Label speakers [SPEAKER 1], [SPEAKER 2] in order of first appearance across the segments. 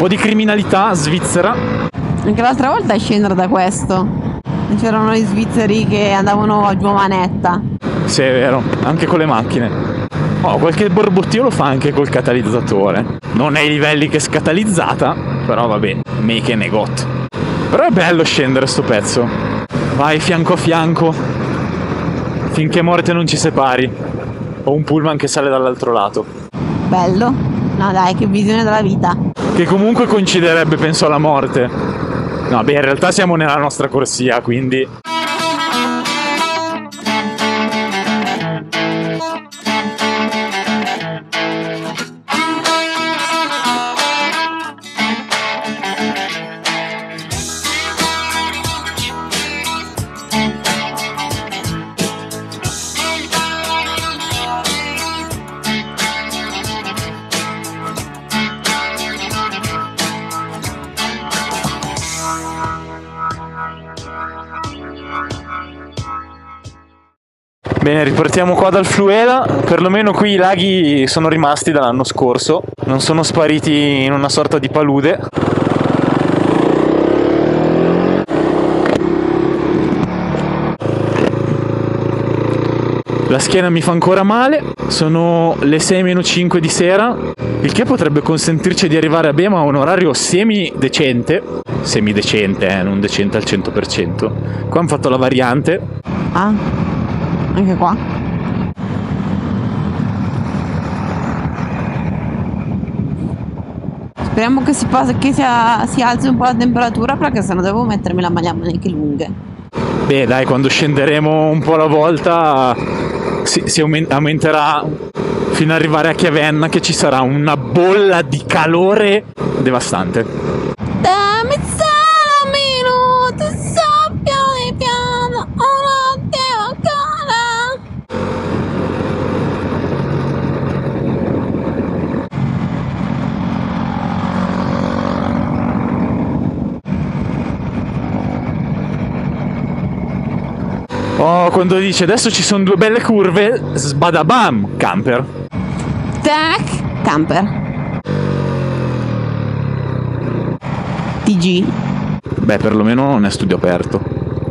[SPEAKER 1] po' di criminalità svizzera.
[SPEAKER 2] Anche l'altra volta a scendere da questo c'erano gli svizzeri che andavano a giù a manetta.
[SPEAKER 1] Sì, è vero, anche con le macchine. Oh, qualche borbottio lo fa anche col catalizzatore. Non ai livelli che scatalizzata, però vabbè, make and got. Però è bello scendere sto pezzo. Vai fianco a fianco, finché morte non ci separi. Ho un pullman che sale dall'altro lato.
[SPEAKER 2] Bello. No dai, che visione della vita.
[SPEAKER 1] Che comunque coinciderebbe, penso, alla morte. No, beh, in realtà siamo nella nostra corsia, quindi... Bene, ripartiamo qua dal Fluela. Perlomeno qui i laghi sono rimasti dall'anno scorso, non sono spariti in una sorta di palude. La schiena mi fa ancora male, sono le 6:05 di sera, il che potrebbe consentirci di arrivare a Bema a un orario semidecente, non decente al 100%. Qua hanno fatto la variante.
[SPEAKER 2] Ah, anche qua. Speriamo che si alzi un po' la temperatura, perché sennò devo mettermi la maglia a maniche lunghe.
[SPEAKER 1] Beh dai, quando scenderemo un po' alla volta si aumenterà fino ad arrivare a Chiavenna, che ci sarà una bolla di calore devastante.
[SPEAKER 2] Dammi solo un minuto, so piano piano, un attimo ancora.
[SPEAKER 1] Oh, quando dice adesso ci sono due belle curve, sbadabam, camper.
[SPEAKER 2] Tac, camper. TG.
[SPEAKER 1] Beh, perlomeno non è studio aperto.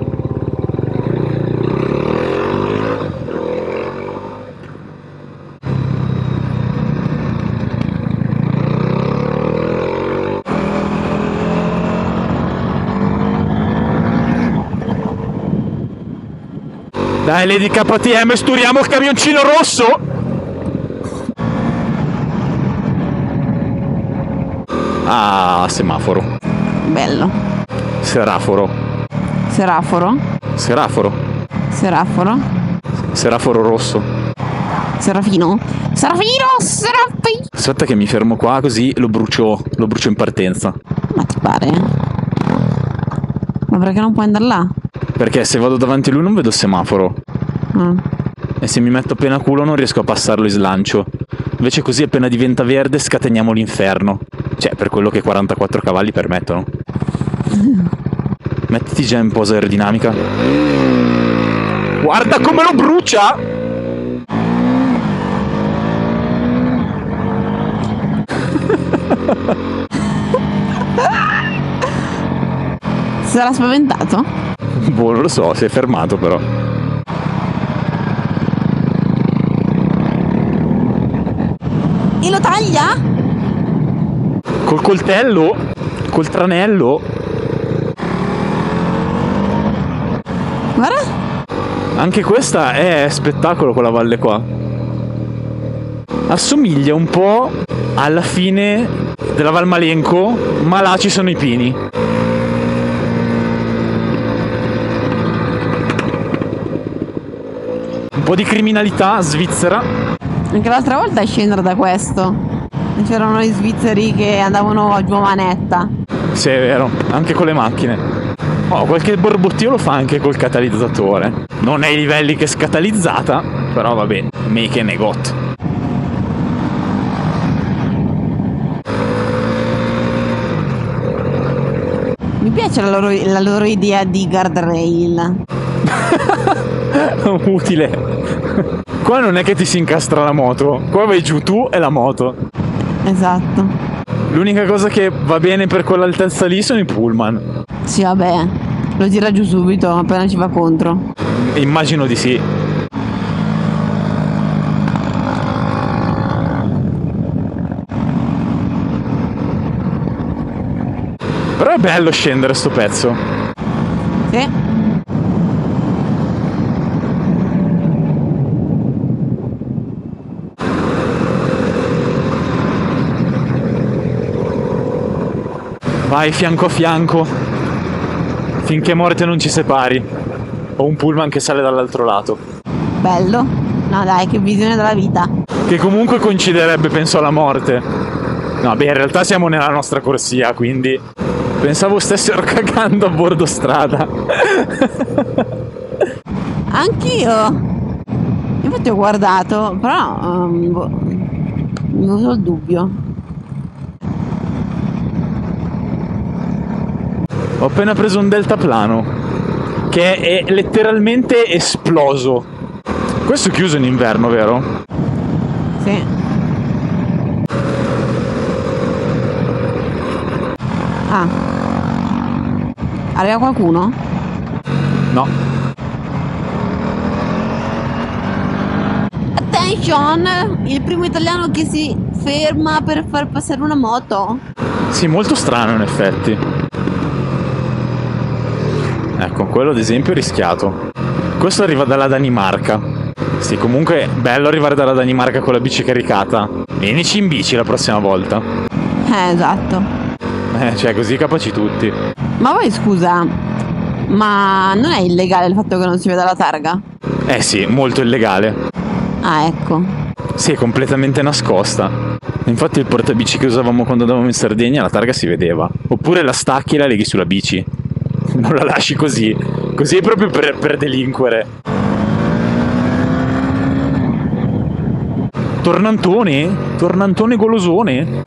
[SPEAKER 1] Dai, Lady KTM, sturiamo il camioncino rosso! Ah, semaforo.
[SPEAKER 2] Bello.
[SPEAKER 1] Seraforo.
[SPEAKER 2] Seraforo.
[SPEAKER 1] Seraforo.
[SPEAKER 2] Seraforo.
[SPEAKER 1] Seraforo rosso.
[SPEAKER 2] Serafino. Serafino. Serafino.
[SPEAKER 1] Aspetta che mi fermo qua, così lo brucio in partenza.
[SPEAKER 2] Ma ti pare? Ma perché non puoi andare là?
[SPEAKER 1] Perché se vado davanti a lui non vedo il semaforo. E se mi metto appena a culo non riesco a passarlo in slancio. Invece così appena diventa verde scateniamo l'inferno. Cioè, per quello che 44 cavalli permettono. Mettiti già in posa aerodinamica. Guarda come lo brucia!
[SPEAKER 2] Sarà spaventato?
[SPEAKER 1] Boh, non lo so, si è fermato però.
[SPEAKER 2] E lo taglia?
[SPEAKER 1] Col coltello? Col tranello?
[SPEAKER 2] Guarda.
[SPEAKER 1] Anche questa è spettacolo, quella valle qua. Assomiglia un po' alla fine della Val Malenco, ma là ci sono i pini. Un po' di criminalità svizzera.
[SPEAKER 2] Anche l'altra volta a scendere da questo c'erano gli svizzeri che andavano a giù a manetta.
[SPEAKER 1] Sì, è vero, anche con le macchine. Oh, qualche borbottio lo fa anche col catalizzatore. Non ai livelli che scatalizzata, però vabbè, make and got.
[SPEAKER 2] Mi piace la loro idea di guardrail.
[SPEAKER 1] Utile. Qua non è che ti si incastra la moto, qua vai giù tu e la moto.
[SPEAKER 2] Esatto.
[SPEAKER 1] L'unica cosa che va bene per quell'altezza lì sono i pullman.
[SPEAKER 2] Sì, vabbè, lo tira giù subito appena ci va contro.
[SPEAKER 1] Immagino di sì. Però è bello scendere sto pezzo.
[SPEAKER 2] Sì.
[SPEAKER 1] Vai fianco a fianco, finché morte non ci separi. Ho un pullman che sale dall'altro lato.
[SPEAKER 2] Bello. No dai, che visione della vita.
[SPEAKER 1] Che comunque coinciderebbe, penso, alla morte. No, beh, in realtà siamo nella nostra corsia, quindi pensavo stessero cagando a bordo strada.
[SPEAKER 2] Anch'io. Infatti ho guardato, però mi ho avuto il dubbio.
[SPEAKER 1] Ho appena preso un deltaplano che è letteralmente esploso. Questo è chiuso in inverno, vero?
[SPEAKER 2] Sì. Ah. Arriva qualcuno?
[SPEAKER 1] No.
[SPEAKER 2] Attention! Il primo italiano che si ferma per far passare una moto.
[SPEAKER 1] Sì, molto strano in effetti. Ecco, quello ad esempio è rischiato. Questo arriva dalla Danimarca. Sì, comunque bello arrivare dalla Danimarca con la bici caricata. Vienici in bici la prossima volta.
[SPEAKER 2] Esatto.
[SPEAKER 1] Cioè così capaci tutti.
[SPEAKER 2] Ma poi scusa, ma non è illegale il fatto che non si veda la targa?
[SPEAKER 1] Eh sì, molto illegale.
[SPEAKER 2] Ah, ecco.
[SPEAKER 1] Sì, è completamente nascosta. Infatti il portabici che usavamo quando andavamo in Sardegna, la targa si vedeva. Oppure la stacchi e la leghi sulla bici. Non la lasci così. Così è proprio per delinquere. Tornantone? Tornantone golosone?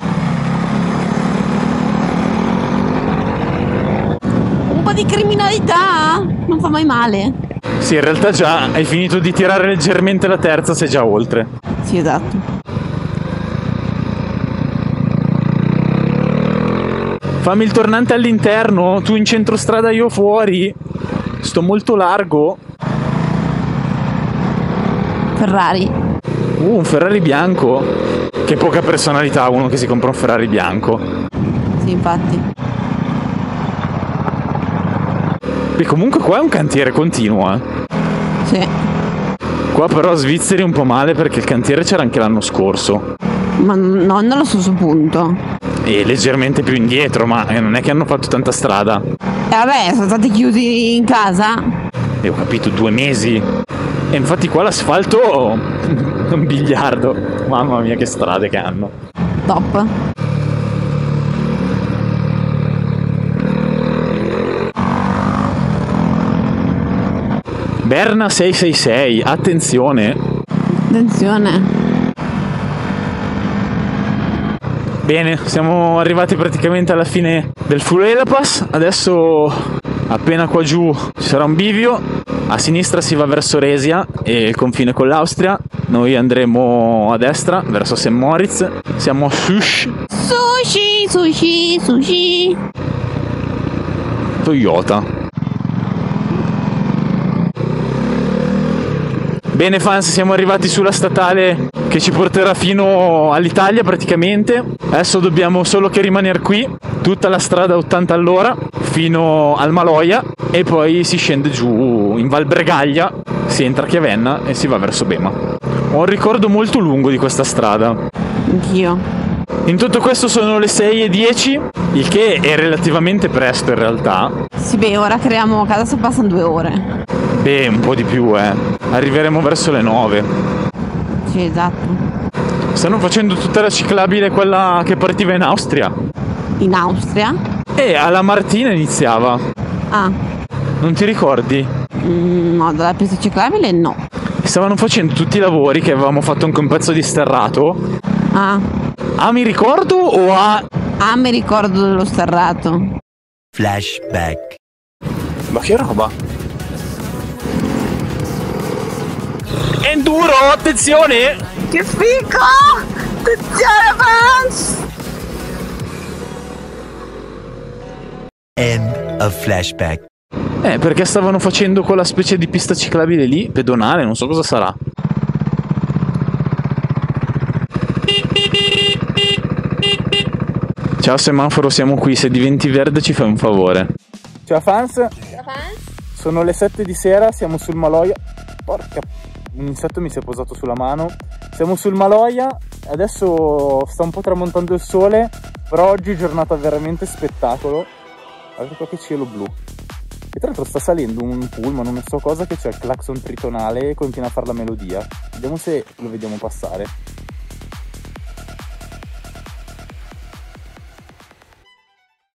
[SPEAKER 2] Un po' di criminalità non fa mai male.
[SPEAKER 1] Sì, in realtà già hai finito di tirare leggermente la terza, sei già oltre.
[SPEAKER 2] Sì, esatto.
[SPEAKER 1] Fammi il tornante all'interno, tu in centrostrada, io fuori. Sto molto largo.
[SPEAKER 2] Ferrari.
[SPEAKER 1] Un Ferrari bianco. Che poca personalità uno che si compra un Ferrari bianco.
[SPEAKER 2] Sì, infatti.
[SPEAKER 1] E comunque qua è un cantiere continuo,
[SPEAKER 2] Sì.
[SPEAKER 1] Qua però svizzeri un po' male perché il cantiere c'era anche l'anno scorso.
[SPEAKER 2] Ma non allo stesso punto.
[SPEAKER 1] E leggermente più indietro, ma non è che hanno fatto tanta strada.
[SPEAKER 2] E vabbè, sono stati chiusi in casa.
[SPEAKER 1] E ho capito, 2 mesi. E infatti qua l'asfalto è un biliardo. Mamma mia che strade che hanno.
[SPEAKER 2] Top.
[SPEAKER 1] Berna 666, attenzione.
[SPEAKER 2] Attenzione.
[SPEAKER 1] Bene, siamo arrivati praticamente alla fine del Fuleelapass. Adesso appena qua giù ci sarà un bivio. A sinistra si va verso Resia e il confine con l'Austria. Noi andremo a destra verso St. Moritz. Siamo a Sush.
[SPEAKER 2] Sushi, sushi, sushi.
[SPEAKER 1] Toyota. Bene fans, siamo arrivati sulla statale che ci porterà fino all'Italia praticamente. Adesso dobbiamo solo che rimanere qui tutta la strada 80 all'ora fino al Maloja e poi si scende giù in Val Bregaglia, si entra a Chiavenna e si va verso Bema. Ho un ricordo molto lungo di questa strada.
[SPEAKER 2] Anch'io.
[SPEAKER 1] In tutto questo sono le 6:10, il che è relativamente presto in realtà.
[SPEAKER 2] Sì, beh, ora creiamo casa, se passano 2 ore.
[SPEAKER 1] Beh, un po' di più, Arriveremo verso le 9.
[SPEAKER 2] Sì, esatto.
[SPEAKER 1] Stanno facendo tutta la ciclabile, quella che partiva in Austria.
[SPEAKER 2] In Austria?
[SPEAKER 1] E alla Martina iniziava.
[SPEAKER 2] Ah.
[SPEAKER 1] Non ti ricordi?
[SPEAKER 2] No, dalla pista ciclabile no.
[SPEAKER 1] Stavano facendo tutti i lavori che avevamo fatto anche un pezzo di sterrato.
[SPEAKER 2] Ah.
[SPEAKER 1] Ah, mi ricordo o a...
[SPEAKER 2] Ah, mi ricordo dello sterrato.
[SPEAKER 3] Flashback.
[SPEAKER 1] Ma che roba? Enduro, attenzione!
[SPEAKER 2] Che fico! Attenzione, fans!
[SPEAKER 3] of flashback.
[SPEAKER 1] Perché stavano facendo quella specie di pista ciclabile lì, pedonale, non so cosa sarà. Ciao semaforo, siamo qui, se diventi verde ci fai un favore.
[SPEAKER 4] Ciao fans. Sono le 7 di sera, siamo sul Maloja. Porca, un insetto mi si è posato sulla mano. Siamo sul Maloja, adesso sta un po' tramontando il sole, però oggi è giornata veramente spettacolo. Guardate qua che cielo blu. E tra l'altro sta salendo un pullman, non so cosa, che c'è il clacson tritonale e continua a fare la melodia. Vediamo se lo vediamo passare.